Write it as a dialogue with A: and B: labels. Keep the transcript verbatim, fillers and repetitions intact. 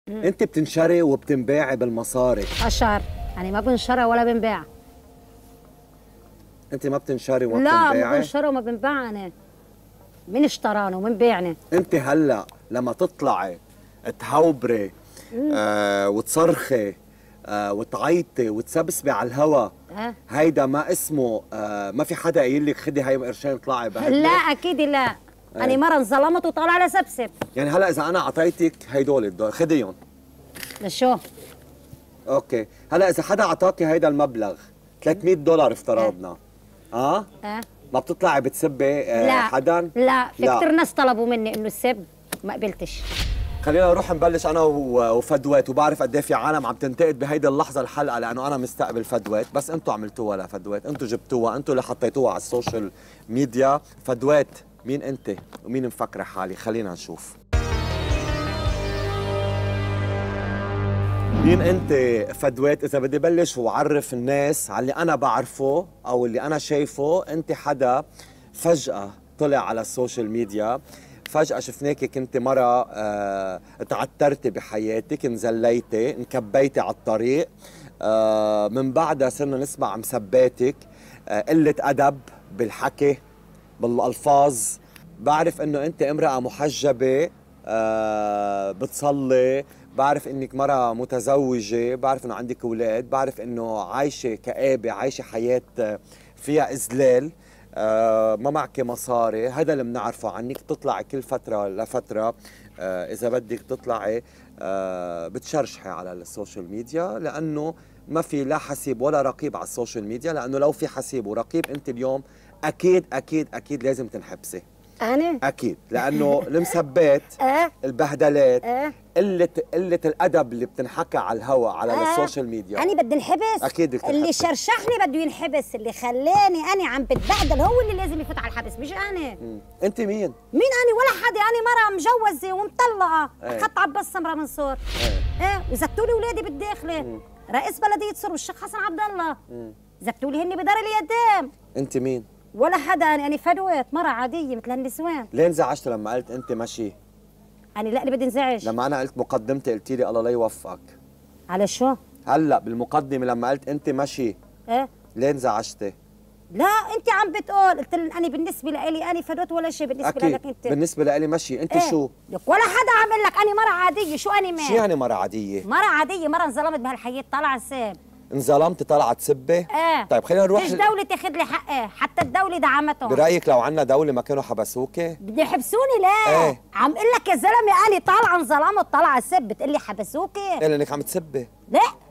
A: انت بتنشري وبتنباعي بالمصاري.
B: اشهر يعني ما بنشرى ولا بنباع.
A: انت ما بتنشري وما
B: لا
A: بتنباعي؟
B: لا ما بنشرى وما بنباع. انا مين اشترانا ومين بيعنا؟
A: انت هلا لما تطلعي تهوبري آه وتصرخي آه وتعيطي وتسبسبي على الهوا،
B: أه؟
A: هيدا ما اسمه آه ما في حدا قايل لك خدي هاي قرشين اطلعي بهدلك؟
B: لا اكيد لا.
A: أه.
B: انا مره انظلمت وطالع على سبسب.
A: يعني هلا اذا انا اعطيتك هيدول الدول خديهم.
B: لشو؟
A: اوكي، هلا اذا حدا اعطاكي هيدا المبلغ ثلاثمية دولار افترضنا، اه؟
B: اه
A: ما بتطلعي بتسبي آه
B: لا
A: حدا؟
B: لا، في
A: لا.
B: كثير ناس طلبوا مني انه السب ما قبلتش.
A: خلينا نروح نبلش انا وفدوات، وبعرف قد ايه في عالم عم تنتقد بهيدي اللحظه الحلقه لانه انا مستقبل فدوات، بس انتم عملتوها لفدوات، انتم جبتوها، انتم اللي حطيتوها على السوشيال ميديا. فدوات مين انت ومين مفكره حالي؟ خلينا نشوف. مين انت فدوات؟ اذا بدي بلش واعرف الناس على اللي انا بعرفه او اللي انا شايفه، انت حدا فجاه طلع على السوشيال ميديا، فجأة شفناكي كنت مرة آه تعترتي بحياتك، انزليتي، انكبيتي على الطريق، آه من بعدها صرنا نسمع مسباتك، آه قلة أدب بالحكي بالألفاظ. بعرف إنه أنت امرأة محجبة، آه بتصلي، بعرف إنك مرة متزوجة، بعرف إنه عندك أولاد، بعرف إنه عايشة كآبة، عايشة حياة فيها إذلال، آه ما معك مصاري. هذا اللي بنعرفه عنك. تطلعي كل فترة لفترة آه إذا بدك تطلعي آه بتشرشحي على السوشيال ميديا، لأنه ما في لا حسيب ولا رقيب على السوشيال ميديا، لأنه لو في حسيب ورقيب أنت اليوم أكيد أكيد أكيد لازم تنحبسي.
B: أنا؟
A: أكيد، لأنه المسبات
B: أه؟
A: البهدلات
B: أه؟
A: قلة قلة الأدب اللي بتنحكى على الهوا على أه؟ السوشيال ميديا.
B: أنا بدي انحبس؟
A: أكيد بدك
B: اللي شرشحني بده ينحبس، اللي خلاني أنا عم بتبهدل هو اللي لازم يفوت على الحبس مش أنا.
A: مم. أنت مين؟
B: مين أنا ولا حدا؟ أنا مرة مجوزة ومطلقة،
A: أه؟
B: أخذت عباس سمرة منصور.
A: أه؟
B: إيه وزتوا لي أولادي بالداخلة. رئيس بلدية سور والشيخ حسن عبد الله زتوا لي هني بدار اليتام.
A: أنت مين؟
B: ولا حدا. أنا أنا فدوات مرة عادية مثل النسوان.
A: ليه انزعجت لما قلت أنت ماشي؟
B: أنا لا اللي بدي انزعج.
A: لما أنا قلت مقدمتي قلتي لي الله لا يوفقك.
B: على شو؟
A: هلا بالمقدمة لما قلت أنت ماشي.
B: إيه؟
A: ليه انزعجتي؟
B: لا أنت عم بتقول، قلت لي أنا بالنسبة لإلي أنا فدوت ولا شيء بالنسبة
A: أكيد.
B: لك أنت.
A: بالنسبة لإلي ماشي، أنت
B: إيه؟
A: شو؟
B: لك ولا حدا عامل لك. أنا مرة عادية، شو أنا مال؟
A: شو يعني مرة عادية؟
B: مرة عادية، مرة انظلمت بهالحياة طالعة ساب.
A: انظلمت طلعت سبة؟
B: ايه.
A: طيب خلينا نروح.
B: ليش دولة تاخذ لي حقي؟ حتى الدولة دعمتهم.
A: برأيك لو عنا دولة ما كانوا حبسوكي؟
B: بدي يحبسوني ليه؟
A: ايه؟
B: عم اقول لك يا زلمة أنا طالعة انظلمت طالعة سب بتقول لي حبسوكي؟
A: ايه لأنك عم تسبي.
B: لا